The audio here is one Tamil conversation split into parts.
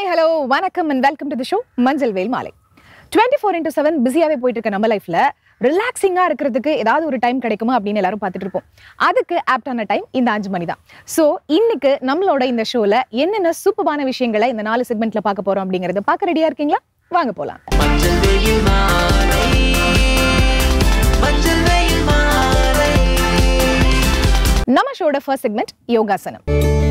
hello, வணக்கம் and welcome to the show மஞ்சள் வேல் மாலை. 24/7 பிஸியாவே போயிட்டு இருக்க நம்ம லைஃப்ல ரிலாக்ஸிங்கா இருக்கிறதுக்கு ஏதாவது ஒரு டைம் கிடைக்குமா அப்படின்னு எல்லாரும் பார்த்துட்டு இருப்போம். அதுக்கு ஆப்டான டைம் இந்த 5 மணி தான். ஸோ இன்னைக்கு நம்மளோட இந்த ஷோல என்னென்ன சூப்பரான விஷயங்களை இந்த 4 செக்மெண்ட்ல பார்க்க போறோம் அப்படிங்கறத பார்க்க ரெடியா இருக்கீங்களா? வாங்க போலாம். நம்ம ஷோட ஃபர்ஸ்ட் செக்மெண்ட் யோகாசனம்.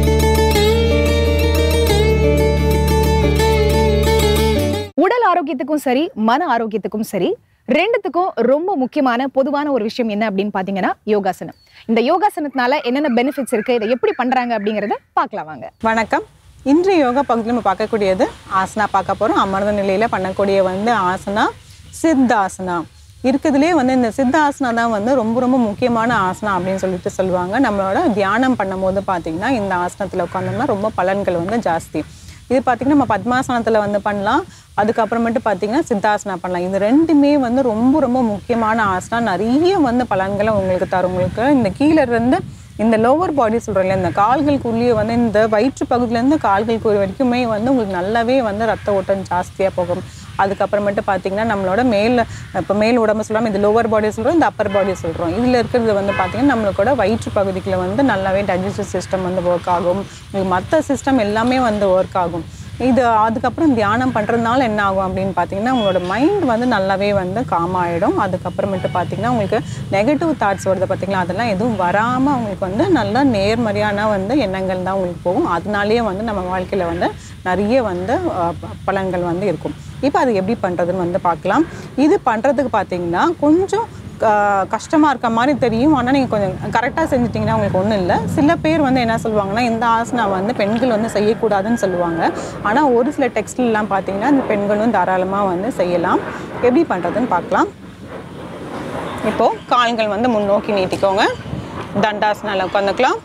உடல் ஆரோக்கியத்துக்கும் சரி மன ஆரோக்கியத்துக்கும் சரி ரெண்டுத்துக்கும் ரொம்ப முக்கியமான பொதுவான ஒரு விஷயம் என்ன அப்படின்னு பாத்தீங்கன்னா யோகாசனம். இந்த யோகாசனத்தினால என்னென்ன பெனிஃபிட்ஸ் இருக்கு, இதை எப்படி பண்றாங்க அப்படிங்கறத பார்க்கலாம் வாங்க. வணக்கம். இன்று யோகா பகுதியில் நம்ம பார்க்கக்கூடியது ஆசனா பார்க்க போறோம். அமர்ந்த நிலையில பண்ணக்கூடிய ஆசனா சித்தாசனா இருக்கிறதுலே இந்த சித்தாசனா தான் ரொம்ப ரொம்ப முக்கியமான ஆசனா அப்படின்னு சொல்லுவாங்க. நம்மளோட தியானம் பண்ணும்போது பார்த்தீங்கன்னா இந்த ஆசனத்தில் உட்காந்தோம்னா ரொம்ப பலன்கள் ஜாஸ்தி. இது பார்த்தீங்கன்னா நம்ம பத்மாசனத்தில் பண்ணலாம், அதுக்கப்புறமேட்டு பார்த்தீங்கன்னா சித்தாசனா பண்ணலாம். இது ரெண்டுமே ரொம்ப ரொம்ப முக்கியமான ஆசனா. நிறைய பலன்களை உங்களுக்கு தரும். உங்களுக்கு இந்த கீழே இருந்து இந்த லோவர் பாடி சொல்கிறோம், இந்த கால்களுக்குள்ளேயே இந்த வயிற்று பகுதியிலேருந்து கால்களுக்கு வரைக்குமே உங்களுக்கு நல்லாவே ரத்த ஓட்டம் ஜாஸ்தியாக போகும். அதுக்கப்புறமேட்டு பார்த்தீங்கன்னா நம்மளோட மேல் உடம்பு சொல்கிறோம், இது லோவர் பாடி சொல்கிறோம், இந்த அப்பர் பாடி சொல்கிறோம். இதில் இருக்கிறது பார்த்தீங்கன்னா நம்மளோட வயிற்று பகுதிக்குள்ள நல்லாவே டைஜஸ்டிவ் சிஸ்டம் ஒர்க் ஆகும். மற்ற சிஸ்டம் எல்லாமே ஒர்க் ஆகும். இது அதுக்கப்புறம் தியானம் பண்ணுறதுனால என்ன ஆகும் அப்படின்னு பார்த்தீங்கன்னா உங்களோட மைண்ட் நல்லாவே காம் ஆகிடும். அதுக்கப்புறமேட்டு பார்த்தீங்கன்னா உங்களுக்கு நெகட்டிவ் தாட்ஸ் வருது பார்த்தீங்களா, அதெல்லாம் எதுவும் வராமல் உங்களுக்கு நல்லா நேர்மறையான எண்ணங்கள் தான் உங்களுக்கு போகும். அதனாலேயே நம்ம வாழ்க்கையில் நிறைய பலன்கள் இருக்கும். இப்போ அது எப்படி பண்ணுறதுன்னு பார்க்கலாம். இது பண்ணுறதுக்கு பார்த்தீங்கன்னா கொஞ்சம் கஷ்டமாக இருக்க மாதிரி தெரியும், ஆனால் நீங்கள் கொஞ்சம் கரெக்டாக செஞ்சிட்டிங்கன்னா உங்களுக்கு ஒன்றும் இல்லை. சில பேர் என்ன சொல்லுவாங்கன்னா இந்த ஆசனா பெண்கள் செய்யக்கூடாதுன்னு சொல்லுவாங்க. ஆனால் ஒரு சில டெக்ஸ்ட்லாம் பார்த்தீங்கன்னா இந்த பெண்களும் தாராளமாக செய்யலாம். எப்படி பண்ணுறதுன்னு பார்க்கலாம். இப்போது கால்கள் முன்னோக்கி நீட்டிக்கோங்க. தண்டாசனால உட்காந்துக்கலாம்.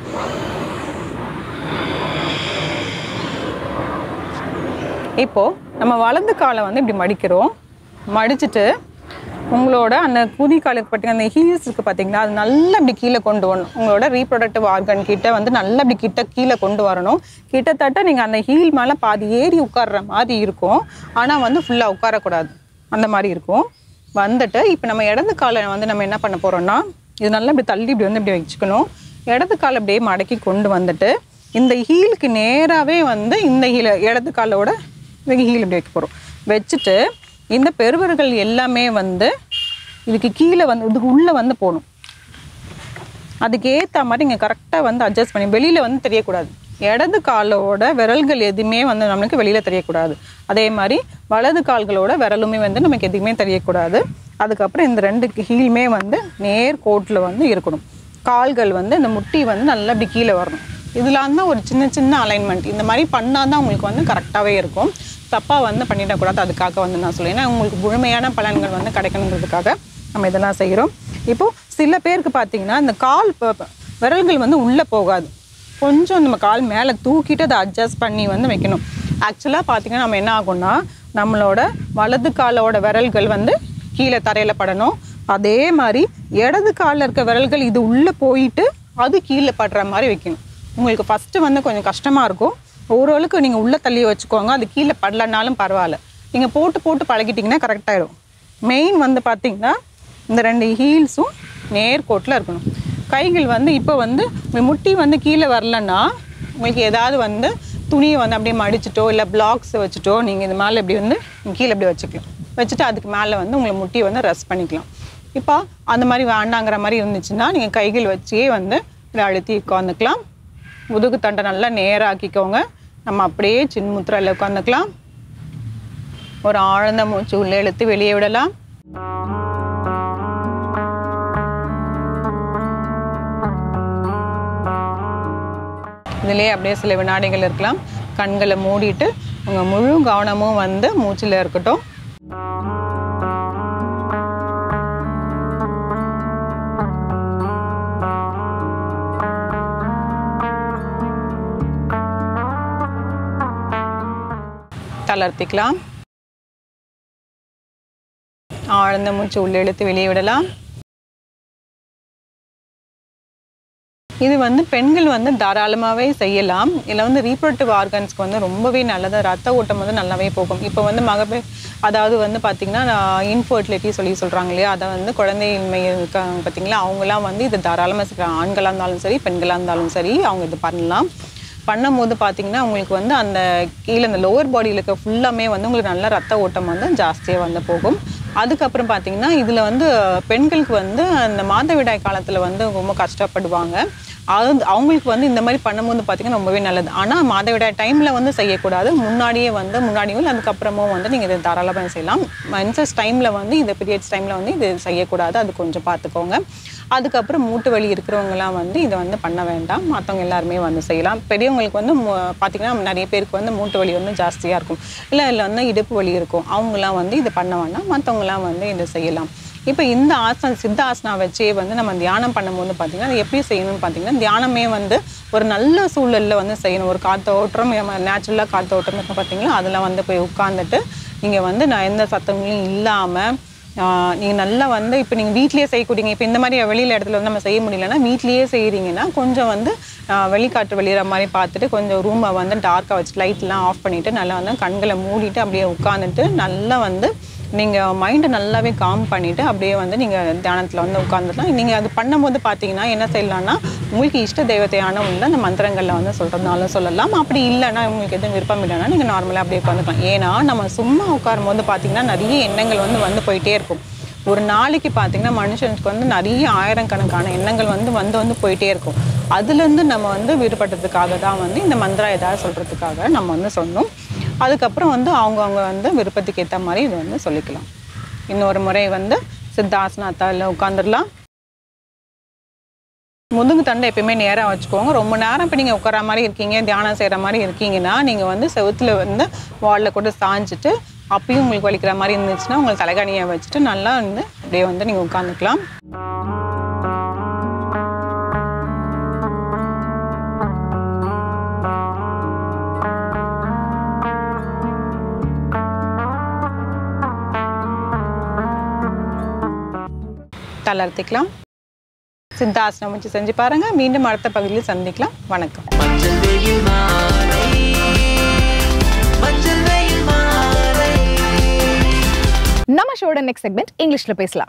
இப்போது நம்ம வலது காலை இப்படி மடிக்கிறோம். மடிச்சுட்டு உங்களோட அந்த குதிகாலுக்கு பார்த்தீங்கன்னா அந்த ஹீல்ஸ் இருக்குது பார்த்தீங்களா, அது நல்லா இப்படி கீழே கொண்டு வரணும். உங்களோட ரீப்ரொடக்டிவ் ஆர்கன் கிட்ட நல்லா இப்படி கீழே கொண்டு வரணும். கிட்டத்தட்ட நீங்கள் அந்த ஹீல் மேலே பாதி ஏறி உட்கார்ற மாதிரி இருக்கும், ஆனால் ஃபுல்லாக உட்காரக்கூடாது, அந்த மாதிரி இருக்கும். வந்துட்டு இப்போ நம்ம இடது காலை நம்ம என்ன பண்ண போகிறோம்னா இது நல்லா இப்படி தள்ளி இப்படி இப்படி வச்சுக்கணும். இடது காலை அப்படியே மடக்கி கொண்டு வந்துட்டு இந்த ஹீலுக்கு நேராகவே இந்த இடது காலோட ஹீல் இப்படி வைக்க போகிறோம். வச்சுட்டு இந்த பெருவர்கள் எல்லாமே இதுக்கு கீழே இதுக்கு உள்ளே போகணும். அதுக்கு ஏற்ற மாதிரி இங்கே கரெக்டாக அட்ஜஸ்ட் பண்ணி வெளியில் தெரியக்கூடாது. இடது காலோட விரல்கள் எதுவுமே நம்மளுக்கு வெளியில் தெரியக்கூடாது. அதே மாதிரி வலது கால்களோட விரலுமே நமக்கு எதுவுமே தெரியக்கூடாது. அதுக்கப்புறம் இந்த ரெண்டு ஹீலுமே நேர் கோட்டில் இருக்கணும். கால்கள் இந்த முட்டி நல்லா இப்படி கீழே வரணும். இதெல்லாம் தான் ஒரு சின்ன சின்ன அலைன்மெண்ட். இந்த மாதிரி பண்ணால் தான் உங்களுக்கு கரெக்டாகவே இருக்கும். தப்பாக பண்ணிடக்கூடாது. அதுக்காக நான் சொல்லுவேன், ஏன்னா உங்களுக்கு முழுமையான பலன்கள் கிடைக்கணுங்கிறதுக்காக நம்ம இதெல்லாம் செய்கிறோம். இப்போது சில பேருக்கு பார்த்தீங்கன்னா இந்த கால் விரல்கள் உள்ளே போகாது. கொஞ்சம் நம்ம கால் மேலே தூக்கிட்டு அதை அட்ஜஸ்ட் பண்ணி வைக்கணும். ஆக்சுவலாக பார்த்தீங்கன்னா நம்ம என்ன ஆகும்னா நம்மளோட வலது காலோட விரல்கள் கீழே தரையில் படணும். அதே மாதிரி இடது காலில் இருக்க விரல்கள் இது உள்ளே போயிட்டு அது கீழே படுற மாதிரி வைக்கணும். உங்களுக்கு ஃபஸ்ட்டு கொஞ்சம் கஷ்டமாக இருக்கும். ஓரளவுக்கு நீங்கள் உள்ளே தள்ளி வச்சுக்கோங்க. அது கீழே படலனாலும் பரவாயில்ல. நீங்கள் போட்டு பழகிட்டிங்கன்னா கரெக்டாகிடும். மெயின் பார்த்தீங்கன்னா இந்த ரெண்டு ஹீல்ஸும் நேர்கோட்டில் இருக்கணும். கைகள் இப்போ முட்டி கீழே வரலன்னா உங்களுக்கு ஏதாவது துணியை அப்படியே மடிச்சிட்டோ இல்லை பிளாக்ஸ் வச்சுட்டோ நீங்கள் இது மேலே இப்படி கீழே இப்படி வச்சுக்கலாம். வச்சுட்டு அதுக்கு மேலே உங்களை முட்டியை ரெஸ்ட் பண்ணிக்கலாம். இப்போ அந்த மாதிரி வேண்டாங்கிற மாதிரி இருந்துச்சுன்னா நீங்கள் கைகள் வச்சே இப்படி அழுத்தி உட்காந்துக்கலாம். முதுகு தண்டை நல்லா நேராக்கிக்கோங்க. நம்ம அப்படியே சின்முத்திரையில் உட்காந்துக்கலாம். ஒரு ஆழ்ந்த மூச்சு உள்ளே இழுத்து வெளியே விடலாம். இதிலே அப்படியே சில வினாடிகள் இருக்கலாம். கண்களை மூடிட்டு உங்கள் முழு கவனமும் மூச்சில் இருக்கட்டும். தளர்த்திக்கலாம். ஆழ்ந்த மூச்சு உள்ளே இழுத்து வெளியே விடலாம். இது வந்து பெண்கள் வந்து தாராளமாகவே செய்யலாம். இதில் வந்து ரீப்ரொடக்டிவ் ஆர்கன்ஸ்க்கு வந்து ரொம்பவே நல்லது. ரத்த ஓட்டம் வந்து நல்லாவே போகும். இப்போ வந்து மகப்பேறு அதாவது வந்து பார்த்திங்கன்னா இன்ஃபர்டிலிட்டி சொல்கிறாங்க இல்லையா, அதை வந்து குழந்தையின்மை இருக்காங்க பார்த்திங்களா, அவங்களாம் வந்து இது தாராளமாக செய்யலாம். ஆண்களாக இருந்தாலும் சரி பெண்களாக இருந்தாலும் சரி அவங்க இது பண்ணலாம். பண்ணும்போது பார்த்திங்கன்னா உங்களுக்கு வந்து அந்த கீழே அந்த லோவர் பாடியில் இருக்க ஃபுல்லாமே வந்து உங்களுக்கு நல்ல ரத்த ஓட்டம் வந்து ஜாஸ்தியாக வந்து போகும். அதுக்கப்புறம் பார்த்திங்கன்னா இதில் வந்து பெண்களுக்கு வந்து அந்த மாதவிடாய் காலத்தில் வந்து ரொம்ப கஷ்டப்படுவாங்க. அது அவங்களுக்கு வந்து இந்த மாதிரி பண்ணும்போது பார்த்திங்கன்னா ரொம்பவே நல்லது. ஆனால் மாதவிடாய் டைமில் வந்து செய்யக்கூடாது. முன்னாடியும் அதுக்கப்புறமும் வந்து நீங்கள் இதை தாராளமாக செய்யலாம். மென்சஸ் டைமில் வந்து இந்த பீரியட்ஸ் டைமில் வந்து இது செய்யக்கூடாது. அது கொஞ்சம் பார்த்துக்கோங்க. அதுக்கப்புறம் மூட்டு வலி இருக்கிறவங்கலாம் வந்து இதை வந்து பண்ண வேண்டாம். மற்றவங்க எல்லாருமே வந்து செய்யலாம். பெரியவங்களுக்கு வந்து பார்த்திங்கன்னா நிறைய பேருக்கு வந்து மூட்டு வலி வந்து ஜாஸ்தியாக இருக்கும், இல்லை வந்து இடுப்பு வலி இருக்கும். அவங்களாம் வந்து இது பண்ண வேண்டாம். மற்றவங்களாம் வந்து இதை செய்யலாம். இப்போ இந்த சித்த ஆசனா வச்சே வந்து நம்ம தியானம் பண்ணும்போது பார்த்திங்கன்னா அது எப்படி செய்யணும்னு பார்த்திங்கன்னா, தியானமே வந்து ஒரு நல்ல சூழலில் வந்து செய்யணும். ஒரு காற்றோட்டம் நேச்சுரலாக காற்றோட்டம் இருக்கும் பார்த்திங்களா, அதில் வந்து போய் உட்காந்துட்டு நீங்கள் வந்து நான் எந்த சத்தங்களும் இல்லாமல் நீங்கள் நல்லா வந்து இப்போ நீங்கள் வீட்லேயே செய்யக்கூடியங்க. இப்போ இந்த மாதிரி வெளியில் இடத்துல வந்து நம்ம செய்ய முடியலன்னா வீட்லேயே செய்கிறீங்கன்னா கொஞ்சம் வந்து வெளிக்காற்று வெளியிற மாதிரி பார்த்துட்டு கொஞ்சம் ரூமை வந்து டார்க்காக வச்சு லைட்லாம் ஆஃப் பண்ணிவிட்டு நல்லா வந்து கண்களை மூடிட்டு அப்படியே உட்காந்துட்டு நல்லா வந்து நீங்கள் மைண்டை நல்லாவே காம் பண்ணிவிட்டு அப்படியே வந்து நீங்கள் தியானத்தில் வந்து உட்காந்துக்கலாம். நீங்கள் அது பண்ணும்போது பார்த்தீங்கன்னா என்ன செய்யலாம்னா, உங்களுக்கு இஷ்ட தெய்வத்தையான உள்ள அந்த மந்திரங்களில் வந்து சொல்கிறதுனாலும் சொல்லலாம். அப்படி இல்லைன்னா உங்களுக்கு எதுவும் விருப்பம் இல்லைன்னா நீங்கள் நார்மலாக அப்படியே உட்காந்துக்கலாம். ஏன்னா நம்ம சும்மா உட்காரும் போது பார்த்தீங்கன்னா நிறைய எண்ணங்கள் வந்து போயிட்டே இருக்கும். ஒரு நாளைக்கு பார்த்தீங்கன்னா மனுஷனுக்கு வந்து நிறைய ஆயிரக்கணக்கான எண்ணங்கள் வந்து போயிட்டே இருக்கும். அதுலேருந்து நம்ம வந்து விடுபட்டதுக்காக தான் வந்து இந்த மந்திரம் ஏதாவது சொல்கிறதுக்காக நம்ம வந்து சொன்னோம். அதுக்கப்புறம் வந்து அவங்கவுங்க வந்து விருப்பத்துக்கு ஏற்ற மாதிரி இது வந்து சொல்லிக்கலாம். இன்னொரு முறை வந்து சித்தாசனத்தில் உட்காந்துடலாம். முதுகு தண்டை எப்பயுமே நேராக வச்சுக்கோங்க. ரொம்ப நேரம் இப்போ நீங்கள் உட்கார மாதிரி இருக்கீங்க, தியானம் செய்கிற மாதிரி இருக்கீங்கன்னா நீங்கள் வந்து செவுத்தில் வந்து வாலில் கூட சாஞ்சிட்டு அப்பயும் உங்களுக்கு வலிக்கிற மாதிரி இருந்துச்சுன்னா உங்களுக்கு தலைகாணியை வச்சுட்டு நல்லா வந்து அப்படியே வந்து நீங்கள் உட்காந்துக்கலாம். தளர்த்திக்கலாம். சித்தாசனம் வச்சு செஞ்சு பாருங்க. மீண்டும் அடுத்த பகுதியில் சந்திக்கலாம். வணக்கம். நம்ம ஷோட நெக்ஸ்ட் செக்மெண்ட் இங்கிலீஷ்ல பேசலாம்.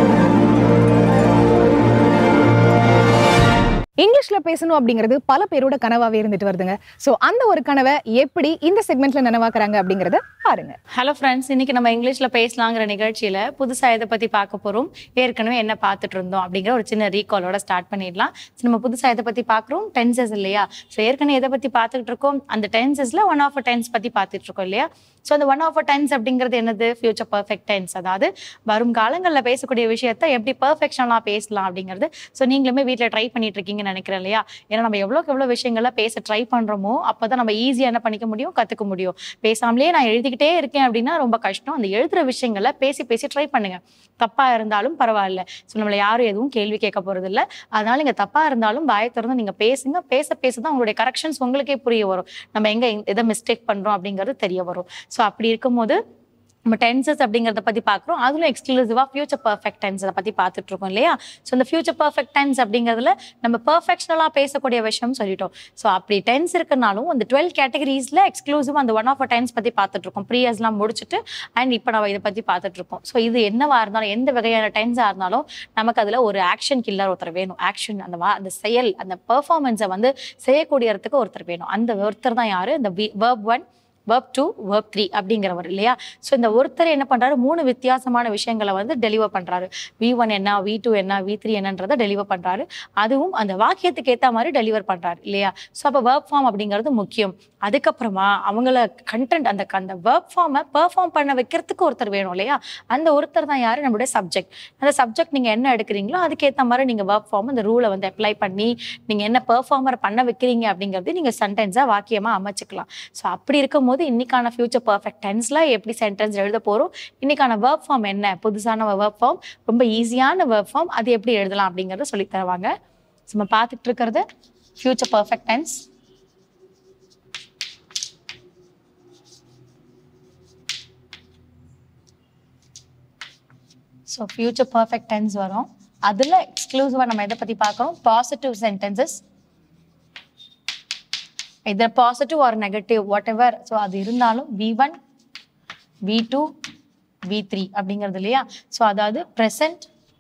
இங்கிலீஷ்ல பேசணும் அப்படிங்கிறது பல பேரோட கனவாவே இருந்துட்டு வருதுங்க. ஸோ அந்த ஒரு கனவை எப்படி இந்த செக்மெண்ட்ல நனவாக்குறாங்க அப்படிங்கறத பாருங்க. ஹலோ ஃப்ரெண்ட்ஸ், இன்னைக்கு நம்ம இங்கிலீஷ்ல பேசலாங்கிற நிகழ்ச்சியில புதுசா இதை பத்தி பார்க்க போறோம். ஏற்கனவே என்ன பார்த்துட்டு இருந்தோம் அப்படிங்கிற ஒரு சின்ன ரீகாலோட ஸ்டார்ட் பண்ணிடலாம். நம்ம புதுசா இதை பத்தி பார்க்குறோம், டென்சஸ் இல்லையா? ஸோ ஏற்கனவே எதை பத்தி பார்த்துட்டு இருக்கோம், அந்த டென்சஸ்ல ஒன் ஆஃப் டென்ஸ் பத்தி பார்த்துட்டு இருக்கோம் இல்லையா? ஸோ அந்த ஒன் ஆஃப் டென்ஸ் அப்படிங்கிறது என்னது? Future perfect tense. அதாவது வரும் காலங்களில் பேசக்கூடிய விஷயத்த எப்படி பர்ஃபெக்ஷனாக பேசலாம் அப்படிங்கிறது. ஸோ நீங்களுமே வீட்டில் ட்ரை பண்ணிட்டு இருக்கீங்கன்னு நினைக்கிறேன் இல்லையா? ஏன்னா நம்ம எவ்வளோக்கு எவ்வளோ விஷயங்கள்ல பேச ட்ரை பண்ணுறோமோ அப்போ தான் நம்ம ஈஸியாக என்ன பண்ணிக்க முடியும், கற்றுக்க முடியும். பேசாமலே நான் எழுதிக்கிட்டே இருக்கேன் அப்படின்னா ரொம்ப கஷ்டம். அந்த எழுதுகிற விஷயங்களை பேசி பேசி ட்ரை பண்ணுங்க. தப்பாக இருந்தாலும் பரவாயில்ல. ஸோ நம்மளை யாரும் எதுவும் கேள்வி கேட்க போகிறது இல்லை. அதனால இங்கே தப்பாக இருந்தாலும் வாயை திறந்து நீங்கள் பேசுங்க. பேச பேச தான் உங்களுடைய கரெக்ஷன்ஸ் உங்களுக்கே புரிய வரும். நம்ம எங்கே எதை மிஸ்டேக் பண்ணுறோம் அப்படிங்கிறது தெரிய வரும். ஸோ அப்படி இருக்கும்போது நம்ம டென்சஸ் அப்படிங்கிறத பற்றி பார்க்குறோம். அதில் எக்ஸ்க்ளூசிவாக ஃபியூச்சர் பர்ஃபெக்ட் டென்ஸை பற்றி பார்த்துட்டு இருக்கோம் இல்லையா? ஸோ இந்த ஃபியூச்சர் பர்ஃபெக்ட் டென்ஸ் அப்படிங்கிறதுல நம்ம பர்ஃபெக்ஷனலாக பேசக்கூடிய விஷயம் சொல்லிட்டோம். ஸோ அப்படி டென்ஸ் இருக்குனாலும் அந்த 12 கேட்டகரிஸில் எக்ஸ்க்ளூசிவாக அந்த ஒன் ஆஃப் டென்ஸ் பற்றி பார்த்துட்டு இருக்கோம். ப்ரீயர்ஸ்லாம் முடிச்சுட்டு அண்ட் இப்போ நம்ம இதை பற்றி பார்த்துட்டு இருக்கோம். ஸோ இது என்னவா இருந்தாலும், எந்த வகையான டென்ஸாக இருந்தாலும் நமக்கு அதில் ஒரு ஆக்ஷன் கில்லர் ஒருத்தர் வேணும். ஆக்ஷன் அந்த செயல், அந்த பெர்ஃபார்மன்ஸை வந்து செய்யக்கூடியதுக்கு ஒருத்தர் வேணும். அந்த ஒருத்தர் தான் யாரு? இந்த verb 1, verb 2, verb 3 அப்படிங்கிறவர் இல்லையா? ஸோ இந்த ஒருத்தர் என்ன பண்றாரு, 3 வித்தியாசமான விஷயங்களை வந்து டெலிவர் பண்றாரு. V1 என்ன, V2 என்ன, V3 என்னன்றதை டெலிவர் பண்றாரு. அதுவும் அந்த வாக்கியத்துக்கு ஏற்ற மாதிரி டெலிவர் பண்றாரு இல்லையா? ஸோ அப்போ verb form அப்படிங்கிறது முக்கியம். அதுக்கப்புறமா அவங்கள கண்டென்ட் அந்த verb form-ஐ பெர்ஃபார்ம் பண்ண வைக்கிறதுக்கு ஒருத்தர் வேணும் இல்லையா? அந்த ஒருத்தர் தான் யாரு? நம்மளுடைய சப்ஜெக்ட். அந்த சப்ஜெக்ட் நீங்க என்ன எடுக்கிறீங்களோ அதுக்கேற்ற மாதிரி நீங்க verb form அந்த ரூலை வந்து அப்ளை பண்ணி நீங்க என்ன பெர்ஃபார்மர் பண்ண வைக்கிறீங்க அப்படிங்கிறது நீங்க சென்டென்ஸா வாக்கியமா அமைச்சுக்கலாம். ஸோ அப்படி இருக்கும்போது இன்னைக்கான ஃபியூச்சர் பர்ஃபெக்ட் டென்ஸ்ல எப்படி சென்டென்ஸ் எழுத போறோம், இன்னைக்கான verb form என்ன, புதுசான verb form, ரொம்ப ஈஸியான verb form, அது எப்படி எழுதலாம் அப்படிங்கறத சொல்லி தருவாங்க. நம்ம பார்த்துட்டு இருக்கிறது future perfect tense. So future perfect tense வரும். அதுல எக்ஸ்க்ளூசிவா நம்ம எதை பத்தி பார்க்கறோம்? Positive sentences, either positive or negative whatever. So அது இருந்தாலும் V1 V2 V3 அப்படிங்கிறது இல்லையா? ஸோ அதாவது present,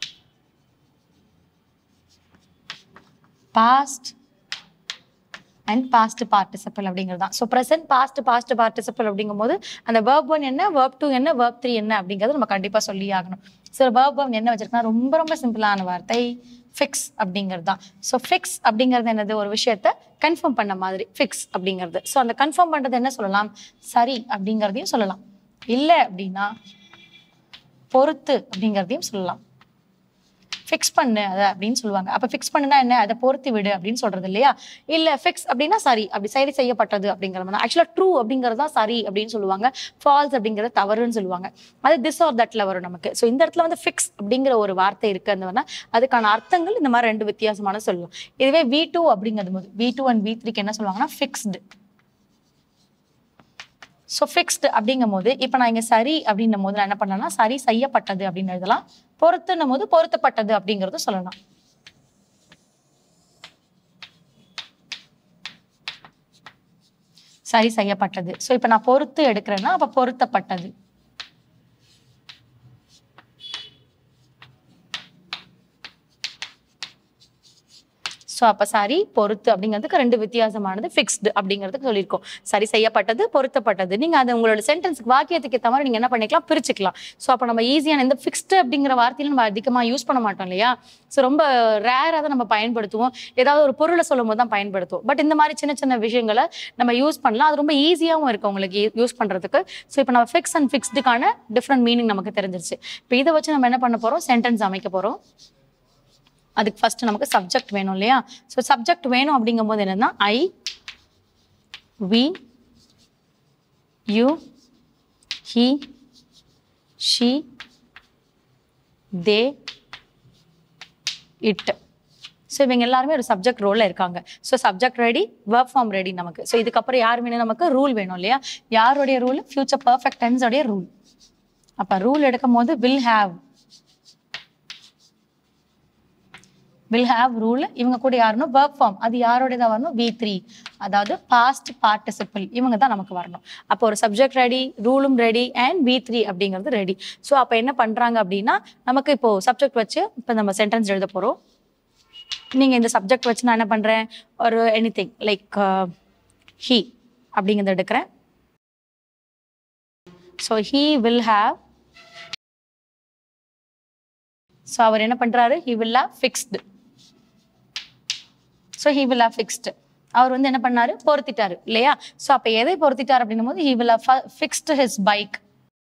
past and past participle அப்படிங்கிறது தான். So present, past, past participle அப்படிங்கும் போது அந்த verb 1 என்ன, verb 2 என்ன, verb 3 என்ன அப்படிங்கிறது நம்ம கண்டிப்பா சொல்லி ஆகணும். ஸோ verb 1 என்ன வச்சிருக்கா, ரொம்ப ரொம்ப சிம்பிளான வார்த்தை ஃபிக்ஸ் அப்படிங்கிறது தான். ஸோ ஃபிக்ஸ் அப்படிங்கிறது என்னது, ஒரு விஷயத்த கன்ஃபார்ம் பண்ண மாதிரி ஃபிக்ஸ் அப்படிங்கிறது. ஸோ அந்த கன்ஃபார்ம் பண்றது என்ன சொல்லலாம், சரி அப்படிங்கிறதையும் சொல்லலாம், இல்லை அப்படின்னா பொறுத்து அப்படிங்கிறதையும் சொல்லலாம். ஃபிக்ஸ் பண்ணு அதை அப்படின்னு சொல்லுவாங்க. அப்போ ஃபிக்ஸ் பண்ணுனா என்ன, அதை பொறுத்து விடு அப்படின்னு சொல்றது இல்லையா? இல்லை ஃபிக்ஸ் அப்படின்னா சரி, அப்படி சரி செய்யப்பட்டது அப்படிங்கிற மாதிரி. ஆக்சுவலாக ட்ரூ அப்படிங்கிறது தான் சரி அப்படின்னு சொல்லுவாங்க, ஃபால்ஸ் அப்படிங்கிறது தவறுன்னு சொல்லுவாங்க. அது திஸ் ஆர் தட்ல வரும் நமக்கு. ஸோ இந்த இடத்துல வந்து ஃபிக்ஸ் அப்படிங்கிற ஒரு வார்த்தை இருக்கு அந்த அதுக்கான அர்த்தங்கள் இந்த மாதிரி 2 வித்தியாசமான சொல்லுவோம். இதுவே V2 அப்படிங்கிறது போது V2 and V3க்கு என்ன சொல்லுவாங்கன்னா ஃபிக்ஸ்டு. ஸோ ஃபிக்ஸ்டு அப்படிங்கும் போது இப்போ நான் இங்கே சரி அப்படின்னும் போது நான் என்ன பண்ணேன்னா சரி செய்யப்பட்டது அப்படின்னு எழுதலாம். பொறுத்துன்னும் போது பொருத்தப்பட்டது அப்படிங்கிறது சொல்லலாம். சரி செய்யப்பட்டது. ஸோ இப்போ நான் பொறுத்து எடுக்கிறேன்னா அப்போ பொருத்தப்பட்டது. ஸோ அப்போ சரி பொறுத்து அப்படிங்கிறதுக்கு 2 வித்தியாசமானது, ஃபிக்ஸ்டு அப்படிங்கிறதுக்கு சொல்லியிருக்கோம். சரி செய்யப்பட்டது, பொருத்தப்பட்டது. நீங்கள் அதை உங்களோட சென்டென்ஸுக்கு வாக்கியத்துக்கு ஏற்ற மாதிரி நீங்கள் என்ன பண்ணிக்கலாம், பிரிச்சுக்கலாம். ஸோ அப்போ நம்ம ஈஸியான இந்த ஃபிக்ஸ்டு அப்படிங்கிற வார்த்தையில நம்ம அதிகமாக யூஸ் பண்ண மாட்டோம் இல்லையா? ஸோ ரொம்ப ரேராக தான் நம்ம பயன்படுத்துவோம், ஏதாவது ஒரு பொருளை சொல்லும் போது தான் பயன்படுத்துவோம். பட் இந்த மாதிரி சின்ன சின்ன விஷயங்களை நம்ம யூஸ் பண்ணலாம். அது ரொம்ப ஈஸியாகவும் இருக்கும் உங்களுக்கு யூஸ் பண்ணுறதுக்கு. ஸோ இப்போ நம்ம ஃபிக்ஸ் அண்ட் ஃபிக்ஸ்டுக்கான டிஃப்ரெண்ட் மீனிங் நமக்கு தெரிஞ்சிருச்சு. இப்போ இதை வச்சு நம்ம என்ன பண்ண போகிறோம், சென்டென்ஸ் அமைக்க போகிறோம். அதுக்கு ஃபர்ஸ்ட் நமக்கு சப்ஜெக்ட் வேணும் இல்லையா? ஸோ சப்ஜெக்ட் வேணும் அப்படிங்கும் போது என்னன்னா I, we, you, he, she, they, it. So இவங்க எல்லாருமே ஒரு சப்ஜெக்ட் ரோலில் இருக்காங்க. So subject ready, verb form ready நமக்கு. ஸோ இதுக்கப்புறம் யார் வேணும், நமக்கு ரூல் வேணும் இல்லையா? யாருடைய ரூல், ஃபியூச்சர் பர்ஃபெக்ட் டென்ஸ் உடைய ரூல். அப்போ ரூல் எடுக்கும் போது வில் ஹேவ் ரூல். இவங்க கூட யாருன்னு verb form, அது யாரோடதான் வரணும், V3, அதாவது பாஸ்ட் பார்ட்டிசிபிள். இவங்க தான் நமக்கு வரணும். அப்போ ஒரு சப்ஜெக்ட் ரெடி, ரூலும் ரெடி அண்ட் V3 அப்படிங்கிறது ரெடி. ஸோ அப்போ என்ன பண்றாங்க அப்படின்னா நமக்கு இப்போ சப்ஜெக்ட் வச்சு இப்போ நம்ம சென்டென்ஸ் எழுத போறோம். நீங்க இந்த சப்ஜெக்ட் வச்சு நான் என்ன பண்றேன், ஒரு எனிதிங் லைக் he அப்படிங்கிறத எடுக்கிறேன். So he will have. So அவர் என்ன பண்றாரு, he will have fixed. So he will have fixed. அவர் வந்து என்ன பண்ணாரு, பொருத்திட்டாரு இல்லையா? ஸோ அப்போ எதை பொருத்திட்டார் அப்படின்னும் போது he will have fixed his bike.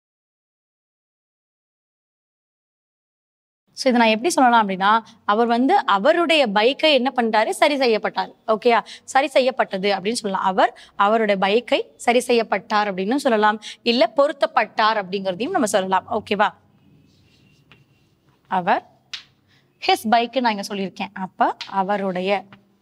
So இதை நான் எப்படி சொல்லலாம் அப்படின்னா அவர் வந்து அவருடைய பைக்கை என்ன பண்ணிட்டாரு, சரி செய்யப்பட்டார். ஓகேயா? சரி செய்யப்பட்டது அப்படின்னு சொல்லலாம். அவருடைய பைக்கை சரி செய்யப்பட்டார் அப்படின்னு சொல்லலாம், இல்லை பொருத்தப்பட்டார் அப்படிங்கிறதையும் நம்ம சொல்லலாம். ஓகேவா? அவர் ஹிஸ் பைக்கு நான் இங்க சொல்லியிருக்கேன். அப்ப அவருடைய,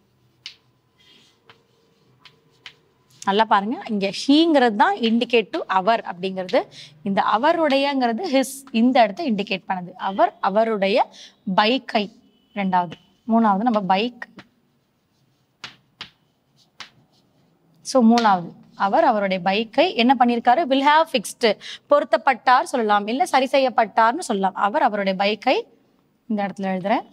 நல்லா பாருங்க, இங்க ஹீங்கிறது தான் இண்டிகேட் டு அவர் அப்படிங்கிறது. இந்த அவருடையங்கிறது ஹிஸ், இந்த இடத்த இண்டிகேட் பண்ணுது. அவருடைய பைக்கை, 2வது. 3வது நம்ம பைக். ஸோ 3வது அவருடைய பைக்கை என்ன பண்ணியிருக்காரு, will have fixed, பொருத்தப்பட்டார் சொல்லலாம், இல்லை சரி செய்யப்பட்டார்னு சொல்லலாம். அவருடைய பைக்கை இந்த இடத்துல எழுதுறேன்.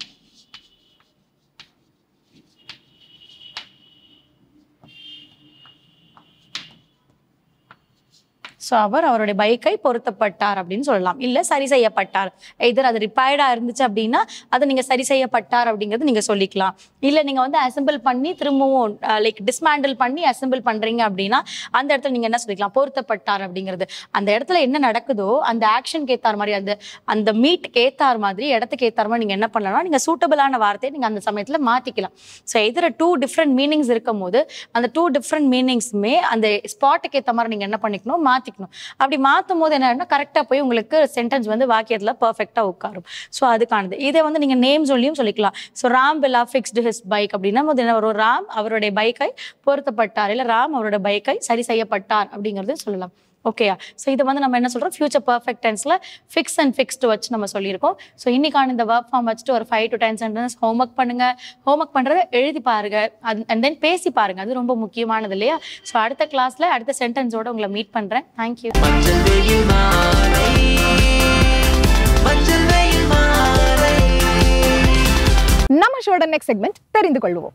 ஸோ அவருடைய பைக்கை பொருத்தப்பட்டார் அப்படின்னு சொல்லலாம், இல்லை சரி செய்யப்பட்டார். எதர் அது ரிப்பேர்டாக இருந்துச்சு அப்படின்னா அதை நீங்கள் சரி செய்யப்பட்டார் அப்படிங்கிறது நீங்கள் சொல்லிக்கலாம். இல்லை நீங்கள் வந்து அசெம்பிள் பண்ணி திரும்பவும் லைக் டிஸ்மேண்டில் பண்ணி அசெம்பிள் பண்ணுறீங்க அப்படின்னா அந்த இடத்துல நீங்கள் என்ன சொல்லிக்கலாம், பொருத்தப்பட்டார் அப்படிங்கிறது. அந்த இடத்துல என்ன நடக்குதோ அந்த ஆக்ஷனுக்கு ஏற்றார் மாதிரி, அந்த மீட்டுக்கு ஏற்றார் மாதிரி, இடத்துக்கு ஏற்றார் மாதிரி நீங்கள் என்ன பண்ணலாம், நீங்கள் சூட்டபிளான வார்த்தையை நீங்கள் அந்த சமயத்தில் மாற்றிக்கலாம். ஸோ எதிர 2 டிஃப்ரெண்ட் மீனிங்ஸ் இருக்கும் போது அந்த 2 டிஃப்ரெண்ட் மீனிங்ஸுமே அந்த ஸ்பாட்டுக்கு ஏற்ற மாதிரி நீங்கள் என்ன பண்ணிக்கணும், மாற்றிக்கணும். அப்படி மாற்றும் போது என்ன கரெக்டாக போய் உங்களுக்கு சென்டென்ஸ் வந்து வாக்கியத்தில் பர்ஃபெக்டாக உட்காரும். ஸோ அதுக்கானது. இதை வந்து நீங்கள் நேம் சொல்லியும் சொல்லிக்கலாம். So Ram will have fixed his bike அப்படின்னா போது என்ன வரும், ராம் அவருடைய பைக்கை பொருத்தப்பட்டார், இல்லை ராம் அவருடைய பைக்கை சரி செய்யப்பட்டார் அப்படிங்கிறது சொல்லலாம். ஓகேயா? ஸோ இதை வந்து நம்ம என்ன சொல்கிறோம், ஃபியூச்சர் பர்ஃபெக்ட் டென்ஸில் ஃபிக்ஸ் அண்ட் ஃபிக்ஸ்டு வச்சு நம்ம சொல்லியிருக்கோம். ஸோ இன்னைக்கான இந்த ஒர்க் ஃபார்ம் வச்சுட்டு ஒரு 5 to 10 சென்டென்ஸ் ஹோம்ஒர்க் பண்ணுங்கள். ஹோம்ஒர்க் பண்ணுறதை எழுதி பாருங்க, அண்ட் தென் பேசி பாருங்க, அது ரொம்ப முக்கியமானது இல்லையா? ஸோ அடுத்த கிளாஸில் அடுத்த சென்டென்ஸோட உங்களை மீட் பண்ணுறேன். தேங்க்யூ. நம்ம ஷோட நெக்ஸ்ட் செக்மெண்ட் தெரிந்து கொள்வோம்.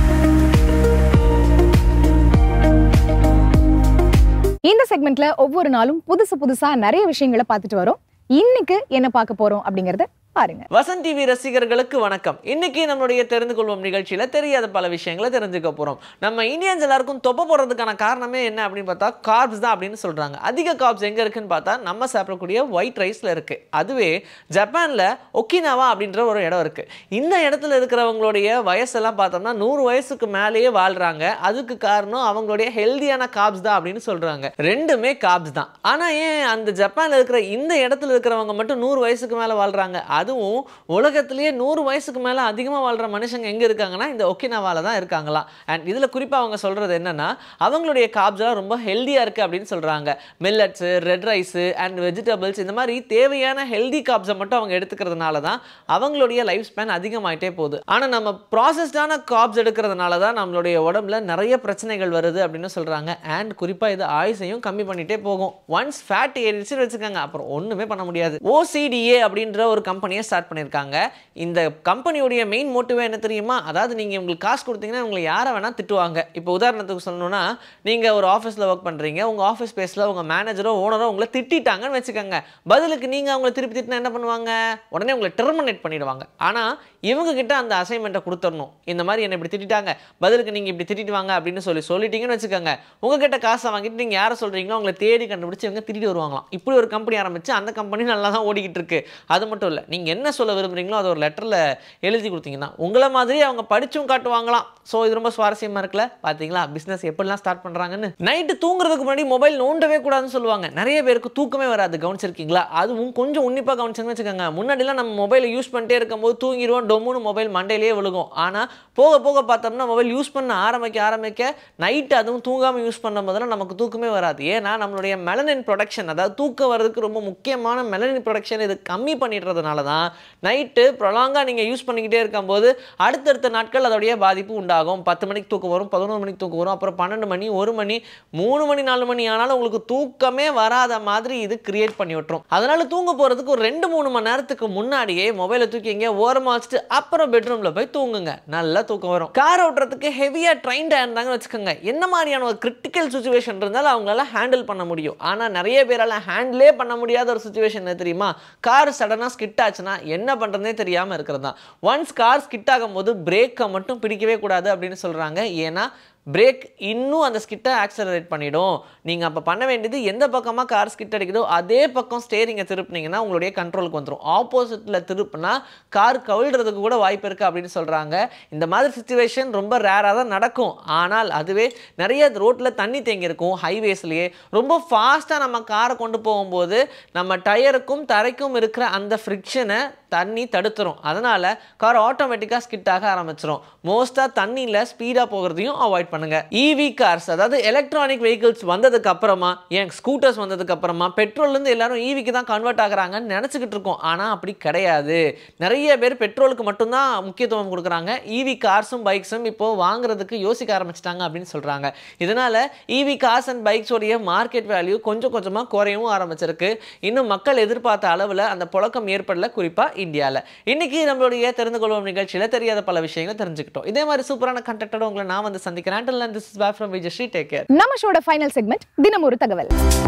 இந்த செக்மெண்ட்ல ஒவ்வொரு நாளும் புதுசா நிறைய விஷயங்களை பார்த்துட்டு வரோம். இன்னைக்கு என்ன பார்க்க போறோம் அப்படிங்கறத பாருங்க. வசந்த் டிவி ரசிகர்களுக்கு வணக்கம். இன்னைக்கு நம்மளுடைய தெரிந்து கொள்வோம் நிகழ்ச்சியில தெரியாத பல விஷயங்களை தெரிஞ்சுக்க போறோம். நம்ம இந்தியன்ஸ் எல்லாருக்கும் தொப்பை போடுறதுக்கான காரணமே என்ன அப்படின்னு பார்த்தா கார்ப்ஸ் தான் அப்படின்னு சொல்றாங்க. அதிக கார்ப்ஸ் எங்க இருக்குன்னு பார்த்தா நம்ம சாப்பிடக்கூடிய ஒயிட் ரைஸ்ல இருக்கு. அதுவே ஜப்பான்ல ஒக்கினாவா அப்படின்ற ஒரு இடம் இருக்கு. இந்த இடத்துல இருக்கிறவங்களுடைய வயசெல்லாம் பார்த்தோம்னா 100 வயசுக்கு மேலேயே வாழ்றாங்க. அதுக்கு காரணம் அவங்களுடைய ஹெல்தியான கார்ப்ஸ் தான் அப்படின்னு சொல்றாங்க. ரெண்டுமே கார்ப்ஸ் தான். ஆனா ஏன் அந்த ஜப்பான்ல இருக்கிற இந்த இடத்துல இருக்கிறவங்க மட்டும் 100 வயசுக்கு மேல வாழ்றாங்க? அதுவும் உலகத்திலேயே 100 வயசுக்கு மேல அதிகமா வாழ்ற மனுஷங்க எங்க இருக்காங்கன்னா இந்த ஒக்கினாவால தான் இருக்காங்களா. அண்ட் இதுல குறிப்பா அவங்க சொல்றது என்னன்னா அவங்களுடைய கார்ப்ஸ் எல்லாம் ரொம்ப ஹெல்தியா இருக்கு அப்படின்னு சொல்றாங்க. Millets, red rice and vegetables இந்த மாதிரி தேவையான ஹெல்தி கார்ப்ஸை மட்டும் அவங்க எடுத்துக்கிறதுனால தான் அவங்களுடைய லைஃப் ஸ்பேன் அதிகமாயிட்டே போகுது. ஆனா நம்ம ப்ராசஸ்டான கார்ப்ஸ் எடுக்கிறதுனால தான் நம்மளுடைய உடம்புல நிறைய பிரச்சனைகள் வருது அப்படின்னு சொல்றாங்க. அண்ட் குறிப்பா இது ஆயுசையும் கம்மி பண்ணிட்டே போகும். ஒன்ஸ் ஃபேட் ஏறிச்சுன்னு வச்சுக்கோங்க, அப்புறம் ஒண்ணுமே பண்ண முடியாது. OCDA அப்படின்ற ஒரு கம்பெனி ஸ்டார்ட் பண்ணிருக்காங்க. இந்த கம்பெனியோட மெயின் மோட்டிவே என்ன தெரியுமா? அதாவது நீங்க உங்களுக்கு காசு கொடுத்தீங்கன்னா உங்களை யாரை வேணா திட்டுவாங்க. இப்போ உதாரணத்துக்கு சொல்லணும்னா நீங்க ஒரு ஆஃபீஸ்ல ஒர்க் பண்றீங்க, உங்க ஆஃபீஸ் ஸ்பேஸ்ல உங்க மேனேஜரோ ஓனரோ உங்களை திட்டாங்கன்னு வச்சுக்கோங்க. பதிலுக்கு நீங்க அவங்களை திருப்பி திட்டினா என்ன பண்ணுவாங்க? உடனே உங்களை டெர்மினேட் பண்ணிடுவாங்க. ஆனா இவங்க கிட்ட அந்த அசைன்மெண்ட்டை கொடுத்துடணும். இந்த மாதிரி என்ன இப்படி திட்டாங்க, பதிலுக்கு நீங்க இப்படி திட்டிட்டு வாங்க அப்படின்னு சொல்லிட்டீங்கன்னு வச்சுக்கோங்க. உங்ககிட்ட காசை வாங்கிட்டு நீங்க யாரை சொல்றீங்களோ அவங்களை தேடி கண்டுபிடிச்சு இவங்க திட்டிட்டு வருவாங்களாம். இப்படி ஒரு கம்பெனி ஆரம்பிச்சு அந்த கம்பெனி நல்லா தான் ஓடிக்கிட்டு இருக்கு. அது மட்டும் இல்லை, நீங்க என்ன சொல்ல விரும்புறீங்களோ அதை ஒரு லெட்டர்ல எழுதி கொடுத்தீங்கன்னா உங்களை மாதிரி அவங்க படிச்சும் காட்டுவாங்களாம். ஸோ இது ரொம்ப சுவாரஸ்யமா இருக்குல்ல? பாத்தீங்களா பிசினஸ் எப்படிலாம் ஸ்டார்ட் பண்றாங்கன்னு. நைட்டு தூங்குறதுக்கு முன்னாடி மொபைல் நோண்டவே கூடாதுன்னு சொல்லுவாங்க. நிறைய பேருக்கு தூக்கமே வராது, கவனிச்சிருக்கீங்களா? அதுவும் கொஞ்சம் உன்னிப்பா கவனிச்சுன்னு வச்சுக்கோங்க. முன்னாடிலாம் நம்ம மொபைலை யூஸ் பண்ணிட்டே இருக்கும்போது தூங்கிடுவோம், டொம்முன்னு மொபைல் மண்டையிலேயே விழுகும். ஆனா போக போக பார்த்தோம்னா மொபைல் யூஸ் பண்ண ஆரம்பிக்க நைட்டு அதுவும் தூங்காம யூஸ் பண்ணும் போதெல்லாம் நமக்கு தூக்கமே வராது. ஏன்னா நம்மளுடைய மெலனின் ப்ரொடக்ஷன், அதாவது தூக்கம் வர்றதுக்கு ரொம்ப முக்கியமான மெலனின் ப்ரொடக்ஷன் இது கம்மி பண்ணிடுறதுனால தான் நைட்டு ப்ரொலாங்காக நீங்கள் யூஸ் பண்ணிக்கிட்டே இருக்கும்போது அடுத்தடுத்த நாட்கள் அதோடைய பாதிப்பு உண்டாகும். 10 மணிக்கு தூக்கம் வரும், 11 மணிக்கு தூக்கம் வரும், அப்புறம் 12 மணி, 1 மணி, 3 மணி, 4 மணி ஆனாலும் உங்களுக்கு தூக்கமே வராத மாதிரி இது கிரியேட் பண்ணி விட்டுரும். அதனால தூங்க போகிறதுக்கு ஒரு 2-3 மணி நேரத்துக்கு முன்னாடியே மொபைலை தூக்கி எங்கே ஓரமாக வச்சுட்டு அப்புறம் பெட்ரூமில் போய் தூங்குங்க. நல்லா தூக்கம் வரும். கார் ஓட்டுறதுக்கு ஹெவியாக ட்ரைன்டாக இருந்தாங்கன்னு வச்சுக்கோங்க, என்ன மாதிரியான ஒரு கிரிட்டிக்கல் சுச்சுவேஷன் இருந்தாலும் அவங்களால ஹேண்டில் பண்ண முடியும். ஆனால் நிறைய பேரால் ஹேண்டிலே பண்ண முடியாத ஒரு சுச்சுவேஷன் என்ன தெரியுமா? கார் சடனாக ஸ்கிட் ஆச்சுன்னா என்ன பண்ணுறதுனே தெரியாமல் இருக்கிறது தான். ஒன்ஸ் கார் ஸ்கிட் ஆகும்போது பிரேக்கை மட்டும் பிடிக்கவே கூடாது அப்படின்னு சொல்கிறாங்க. ஏன்னா பிரேக் இன்னும் அந்த ஸ்கிட்டை ஆக்சலரேட் பண்ணிடும். நீங்கள் அப்போ பண்ண வேண்டியது எந்த பக்கமாக கார் ஸ்கிட் அடிக்குதோ அதே பக்கம் ஸ்டேரிங்கை திருப்பினீங்கன்னா உங்களுடைய கண்ட்ரோலுக்கு வந்துடும். ஆப்போசிட்டில் திருப்பினா கார் கவிழ்றதுக்கு கூட வாய்ப்பு இருக்குது அப்படின்னு சொல்கிறாங்க. இந்த மாதிரி சிச்சுவேஷன் ரொம்ப ரேராக தான் நடக்கும். ஆனால் அதுவே நிறைய ரோட்டில் தண்ணி தேங்கி இருக்கும், ஹைவேஸ்லேயே ரொம்ப ஃபாஸ்ட்டாக நம்ம காரை கொண்டு போகும்போது நம்ம டயருக்கும் தரைக்கும் இருக்கிற அந்த ஃப்ரிக்ஷனை தண்ணி தடுத்துரும். அதனால் கார் ஆட்டோமேட்டிக்காக ஸ்கிட் ஆக ஆரம்பிச்சிடும். மோஸ்ட்டாக தண்ணியில் ஸ்பீடாக போகிறதையும் அவாய்ட் பண்ணுங்க. EV கார்ஸ், அதாவது எலக்ட்ரானிக் வெஹிக்கிள்ஸ் வந்ததுக்கு அப்புறமா, ஏன் ஸ்கூட்டர்ஸ் வந்ததுக்கு அப்புறமா பெட்ரோல்லேருந்து எல்லாரும் EVக்கு தான் கன்வெர்ட் ஆகுறாங்கன்னு நினச்சிக்கிட்டு இருக்கோம். ஆனால் அப்படி கிடையாது. நிறைய பேர் பெட்ரோலுக்கு மட்டும்தான் முக்கியத்துவம் கொடுக்குறாங்க. EV கார்ஸும் பைக்ஸும் இப்போ வாங்குறதுக்கு யோசிக்க ஆரம்பிச்சிட்டாங்க அப்படின்னு சொல்கிறாங்க. இதனால EV கார்ஸ் அண்ட் பைக்ஸோடைய மார்க்கெட் வேல்யூ கொஞ்சம் கொஞ்சமாக குறையவும் ஆரம்பிச்சிருக்கு. இன்னும் மக்கள் எதிர்பார்த்த அளவில் அந்த புழக்கம் ஏற்படல, குறிப்பாக இந்தியாவில். இன்னைக்கு நம்மளுடைய தெரிந்து கொள்வோம் நிகழ்ச்சியில் தெரியாத பல விஷயங்களை தெரிஞ்சுக்கிட்டோம். இதே மாதிரி சூப்பரான கண்டென்ட்டோட உங்களை நான் வந்து சந்திக்கிறேன். Until then, this is Bye from Vijayashree. Take care. நம்ம ஷோட ஃபைனல் செக்மெண்ட் தினம் ஒரு தகவல்.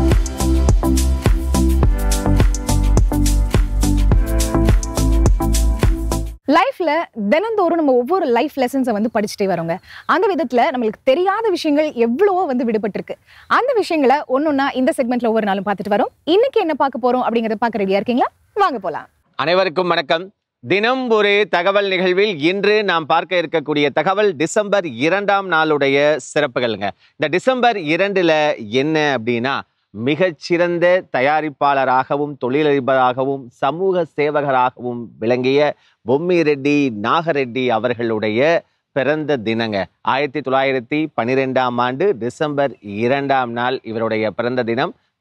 லைஃப்ல தினந்தோறும் நம்ம ஒவ்வொரு லைஃப் லெசன்ஸை வந்து படிச்சுட்டே வரோங்க. அந்த விதத்துல நம்மளுக்கு தெரியாத விஷயங்கள் எவ்வளவோ வந்து விடுபட்டு இருக்கு. அந்த விஷயங்களை ஒன்னொன்னா இந்த செக்மெண்ட்ல ஒவ்வொரு நாளும் பார்த்துட்டு வரோம். இன்னைக்கு என்ன பார்க்க போறோம் அப்படிங்கறத பார்க்க ரெடியா இருக்கீங்களா? வாங்க போலாம். அனைவருக்கும் வணக்கம். தினம் ஒரு தகவல் நிகழ்வில் இன்று நாம் பார்க்க இருக்கக்கூடிய தகவல் டிசம்பர் 2ஆம் நாளுடைய சிறப்புகள்ங்க. இந்த டிசம்பர் 2ல் என்ன அப்படின்னா, மிகச்சிறந்த தயாரிப்பாளராகவும் தொழிலதிபராகவும் சமூக சேவகராகவும் விளங்கிய பொம்மி ரெட்டி நாகரெட்டி அவர்களுடைய பிறந்த தினங்க. 1912ஆம் ஆண்டு டிசம்பர் 2ஆம் நாள் இவருடைய பிறந்த தினம்.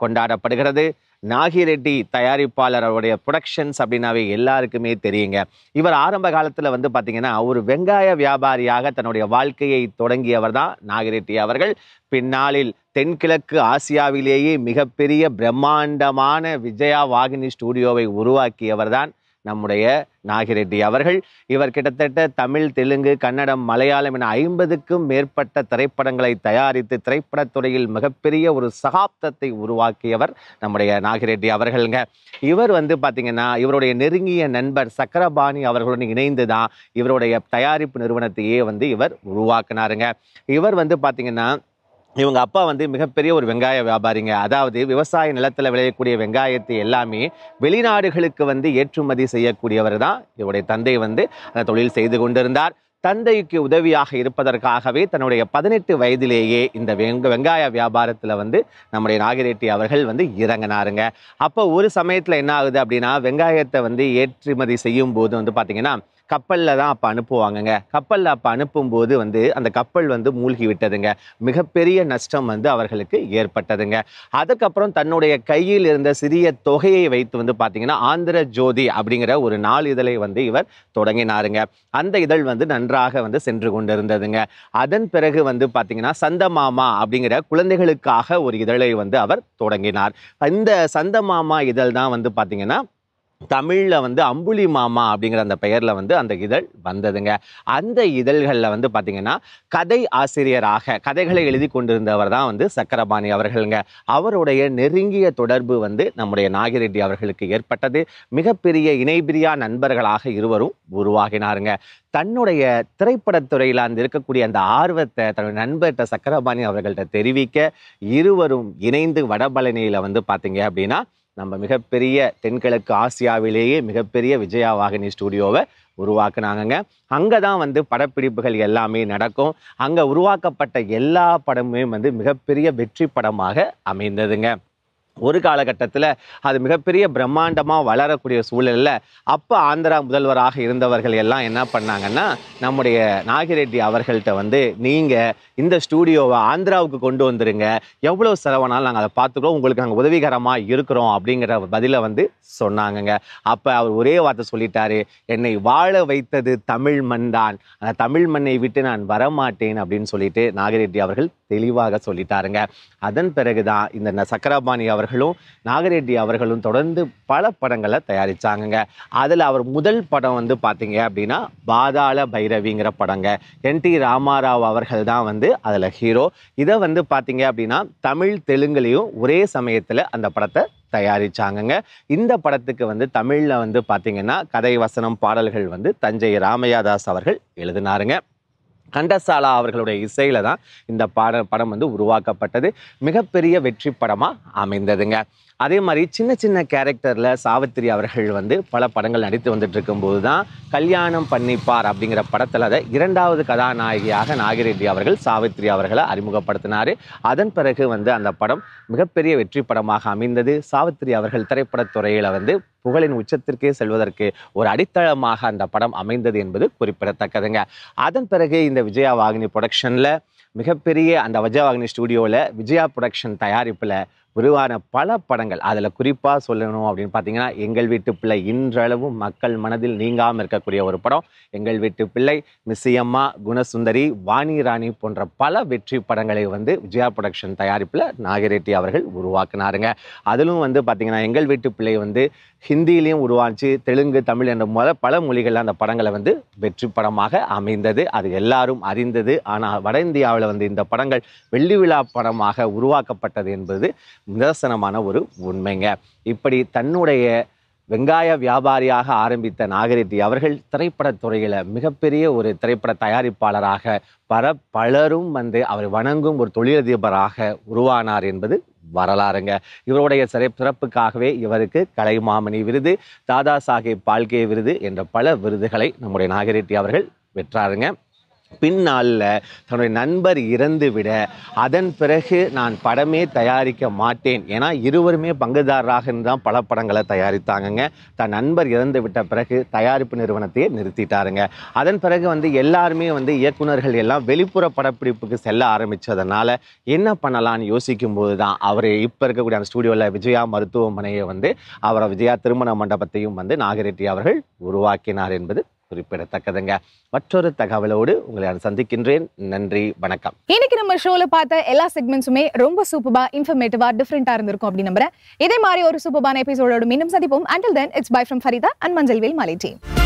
கொண்டாடப்படுகிறது. நாகிரெட்டி தயாரிப்பாளர் அவருடைய ப்ரொடக்ஷன்ஸ் அப்படின்னாவே எல்லாருக்குமே தெரியுங்க. இவர் ஆரம்ப காலத்தில் வந்து பார்த்தீங்கன்னா ஒரு வெங்காய வியாபாரியாக தன்னுடைய வாழ்க்கையை தொடங்கியவர் தான் நாகிரெட்டி அவர்கள். பின்னாளில் தென்கிழக்கு ஆசியாவிலேயே மிகப்பெரிய பிரம்மாண்டமான விஜயா வாகினி ஸ்டூடியோவை உருவாக்கியவர் தான் நம்முடைய நாகிரெட்டி அவர்கள். இவர் கிட்டத்தட்ட தமிழ், தெலுங்கு, கன்னடம், மலையாளம் என 50க்கும் மேற்பட்ட திரைப்படங்களை தயாரித்து திரைப்படத்துறையில் மிகப்பெரிய ஒரு சகாப்தத்தை உருவாக்கியவர் நம்முடைய நாகிரெட்டி அவர்களுங்க. இவர் வந்து பார்த்தீங்கன்னா இவருடைய நெருங்கிய நண்பர் சக்கரபாணி அவர்களுடன் இணைந்து தான் இவருடைய தயாரிப்பு நிறுவனத்தையே வந்து இவர் உருவாக்குனாருங்க. இவர் வந்து பார்த்தீங்கன்னா இவங்க அப்பா வந்து மிகப்பெரிய ஒரு வெங்காய வியாபாரிங்க. அதாவது விவசாய நிலத்தில் விளையக்கூடிய வெங்காயத்தை எல்லாமே வெளிநாடுகளுக்கு வந்து ஏற்றுமதி செய்யக்கூடியவர் தான் இவருடைய தந்தை வந்து அந்த தொழில் செய்து கொண்டிருந்தார். தந்தைக்கு உதவியாக இருப்பதற்காகவே தன்னுடைய 18 வயதிலேயே இந்த வெங்காய வியாபாரத்தில் வந்து நம்முடைய நாகிரெட்டி அவர்கள் வந்து இறங்கினாருங்க. அப்போ ஒரு சமயத்தில் என்ன ஆகுது அப்படின்னா வெங்காயத்தை வந்து ஏற்றுமதி செய்யும் போது வந்து பார்த்தீங்கன்னா கப்பலில் தான் அப்போ அனுப்புவாங்கங்க. கப்பலில் அப்போ அனுப்பும்போது வந்து அந்த கப்பல் வந்து மூழ்கி விட்டதுங்க. மிகப்பெரிய நஷ்டம் வந்து அவர்களுக்கு ஏற்பட்டதுங்க. அதுக்கப்புறம் தன்னுடைய கையில் இருந்த சிறிய தொகையை வைத்து வந்து பார்த்தீங்கன்னா ஆந்திர ஜோதி அப்படிங்கிற ஒரு நாளிதழை வந்து இவர் தொடங்கினாருங்க. அந்த இதழ் வந்து நன்றாக வந்து சென்று கொண்டிருந்ததுங்க. அதன் பிறகு வந்து பார்த்தீங்கன்னா சந்தமாமா அப்படிங்கிற குழந்தைகளுக்காக ஒரு இதழை வந்து அவர் தொடங்கினார். இந்த சந்தமாமா இதழ் தான் வந்து பார்த்தீங்கன்னா தமிழில் வந்து அம்புலி மாமா அப்படிங்கிற அந்த பெயரில் வந்து அந்த இதழ் வந்ததுங்க. அந்த இதழ்களில் வந்து பார்த்தீங்கன்னா கதை ஆசிரியராக கதைகளை எழுதி கொண்டிருந்தவர் தான் வந்து சக்கரபாணி அவர்களுங்க. அவருடைய நெருங்கிய தொடர்பு வந்து நம்முடைய நாகிரெட்டி அவர்களுக்கு ஏற்பட்டது. மிகப்பெரிய இணைபிரியா நண்பர்களாக இருவரும் உருவாகினாருங்க. தன்னுடைய திரைப்படத்துறையில் அந்த இருக்கக்கூடிய அந்த ஆர்வத்தை தன்னுடைய நண்பர்கிட்ட சக்கரபாணி அவர்கள்ட்ட தெரிவிக்க இருவரும் இணைந்து வடபழனியில் வந்து பார்த்தீங்க அப்படின்னா நம்ம மிகப்பெரிய தென்கிழக்கு ஆசியாவிலேயே மிகப்பெரிய விஜயா வாகினி ஸ்டூடியோவை உருவாக்குனாங்கங்க. அங்கே தான் வந்து படப்பிடிப்புகள் எல்லாமே நடக்கும். அங்கே உருவாக்கப்பட்ட எல்லா படமுமே வந்து மிகப்பெரிய வெற்றி படமாக அமைந்ததுங்க. ஒரு காலகட்டத்தில் அது மிகப்பெரிய பிரம்மாண்டமாக வளரக்கூடிய சூழலில் அப்போ ஆந்திரா முதல்வராக இருந்தவர்கள் எல்லாம் என்ன பண்ணாங்கன்னா நம்முடைய நாகிரெட்டி அவர்கள்ட்ட வந்து நீங்கள் இந்த ஸ்டூடியோவை ஆந்திராவுக்கு கொண்டு வந்துருங்க, எவ்வளோ செலவானாலும் நாங்கள் அதை பார்த்துக்கிறோம், உங்களுக்கு நாங்கள் உதவிகரமாக இருக்கிறோம் அப்படிங்கிற பதிலை வந்து சொன்னாங்கங்க. அப்போ அவர் ஒரே வார்த்தை சொல்லிட்டாரு, என்னை வாழ வைத்தது தமிழ் மண் தான், அந்த தமிழ் மண்ணை விட்டு நான் வரமாட்டேன் அப்படின்னு சொல்லிட்டு நாகிரெட்டி அவர்கள் தெளிவாக சொல்லிட்டாருங்க. அதன் பிறகுதான் இந்த சக்கரபாணி அவர்களும் நாகிரெட்டி அவர்களும் தொடர்ந்து பல படங்களை தயாரிச்சாங்கங்க. அதில் அவர் முதல் படம் வந்து பார்த்தீங்க அப்படின்னா பாதாள பைரவிங்கிற படங்க. NT ராமாராவ் அவர்கள் தான் வந்து அதில் ஹீரோ. இதை வந்து பார்த்தீங்க அப்படின்னா தமிழ் தெலுங்குலையும் ஒரே சமயத்தில் அந்த படத்தை தயாரிச்சாங்கங்க. இந்த படத்துக்கு வந்து தமிழில் வந்து பார்த்தீங்கன்னா கதை வசனம் பாடல்கள் வந்து தஞ்சை ராமையாதாஸ் அவர்கள் எழுதினாருங்க. கண்டசாலா அவர்களுடைய இசையில தான் இந்த படம் வந்து உருவாக்கப்பட்டது. மிகப்பெரிய வெற்றி படமாக அமைந்ததுங்க. அதே மாதிரி சின்ன சின்ன கேரக்டரில் சாவித்திரி அவர்கள் வந்து பல படங்கள் நடித்து வந்துட்டு இருக்கும்போது தான் கல்யாணம் பண்ணிப்பார் அப்படிங்கிற படத்தில் அதை 2வது கதாநாயகியாக நாகிரெட்டி அவர்கள் சாவித்திரி அவர்களை அறிமுகப்படுத்தினார். அதன் பிறகு வந்து அந்த படம் மிகப்பெரிய வெற்றி படமாக அமைந்தது. சாவித்திரி அவர்கள் திரைப்படத்துறையில் வந்து புகழின் உச்சத்திற்கே செல்வதற்கு ஒரு அடித்தளமாக அந்த படம் அமைந்தது என்பது குறிப்பிடத்தக்கதுங்க. அதன் பிறகு இந்த விஜயா வாகினி ப்ரொடக்ஷனில் மிகப்பெரிய அந்த விஜயா வாகினி ஸ்டூடியோவில் விஜயா ப்ரொடக்ஷன் தயாரிப்பில் உருவான பல படங்கள், அதில் குறிப்பாக சொல்லணும் அப்படின்னு பார்த்தீங்கன்னா எங்கள் வீட்டு பிள்ளை இன்றளவும் மக்கள் மனதில் நீங்காமல் இருக்கக்கூடிய ஒரு படம். எங்கள் வீட்டு பிள்ளை, மிஸ்ஸியம்மா, குணசுந்தரி, வாணி ராணி போன்ற பல வெற்றி படங்களை வந்து விஜயா ப்ரொடக்ஷன் தயாரிப்பில் நாகிரெட்டி அவர்கள் உருவாக்குனாருங்க. அதிலும் வந்து பார்த்தீங்கன்னா எங்கள் வீட்டு பிள்ளை வந்து ஹிந்திலையும் உருவாச்சு, தெலுங்கு, தமிழ் என்ற பல மொழிகளில் அந்த படங்களை வந்து வெற்றி படமாக அமைந்தது. அது எல்லாரும் அறிந்தது. ஆனால் வட இந்தியாவில் வந்து இந்த படங்கள் வெள்ளி விழா படமாக உருவாக்கப்பட்டது என்பது நிதர்சனமான ஒரு உண்மைங்க. இப்படி தன்னுடைய வெங்காய வியாபாரியாக ஆரம்பித்த நாகிரெட்டி அவர்கள் திரைப்படத்துறையில் மிகப்பெரிய ஒரு திரைப்பட தயாரிப்பாளராக பலரும் வந்து அவர் வணங்கும் ஒரு தொழிலதிபராக உருவானார் என்பது வரலாறுங்க. இவருடைய சிறப்புக்காகவே இவருக்கு கலைமாமணி விருது, தாதா சாஹேப் பால்கே விருது என்ற பல விருதுகளை நம்முடைய நாகிரெட்டி அவர்கள் பெற்றாருங்க. பின்னாளில் தன்னுடைய நண்பர் இறந்து விட அதன் பிறகு நான் படமே தயாரிக்க மாட்டேன், ஏன்னா இருவருமே பங்குதாரராக இருந்து தான் பல படங்களை தயாரித்தாங்கங்க. தன் நண்பர் இறந்து விட்ட பிறகு தயாரிப்பு நிறுவனத்தையே நிறுத்திட்டாருங்க. அதன் பிறகு எல்லாருமே இயக்குனர்கள் எல்லாம் வெளிப்புற படப்பிடிப்புக்கு செல்ல ஆரம்பித்ததுனால என்ன பண்ணலான்னு யோசிக்கும் போது தான் அவர் இப்போ இருக்கக்கூடிய அந்த ஸ்டூடியோவில் விஜயா மருத்துவமனையை அவரை விஜயா திருமண மண்டபத்தையும் நாகரெட்டி அவர்கள் உருவாக்கினார் என்பது குறிப்பிடத்தக்கதுங்க. மற்றொரு தகவலோடு உங்களை நான் சந்திக்கின்றேன். நன்றி, வணக்கம். இன்னைக்கு நம்ம ஷோல பார்த்த எல்லா செக்மெண்ட்ஸுமே ரொம்ப சூப்பரா, இன்ஃபர்மேட்டிவா, டிஃபரெண்டா இருந்திருக்கும் அப்படின்னு நம்புறேன். இதே மாதிரி ஒரு சூப்பரான எபிசோடோட மீண்டும் சந்திப்போம். Until then, it's bye from Farida and Manjalvel Malay team.